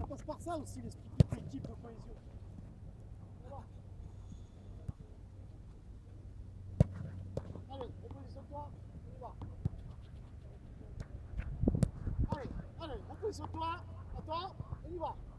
passe par ça aussi, l'esprit d'équipe, de cohésion. Voilà. Allez, repositionne-toi, on y va. Allez, repositionne-toi, attends, on y va.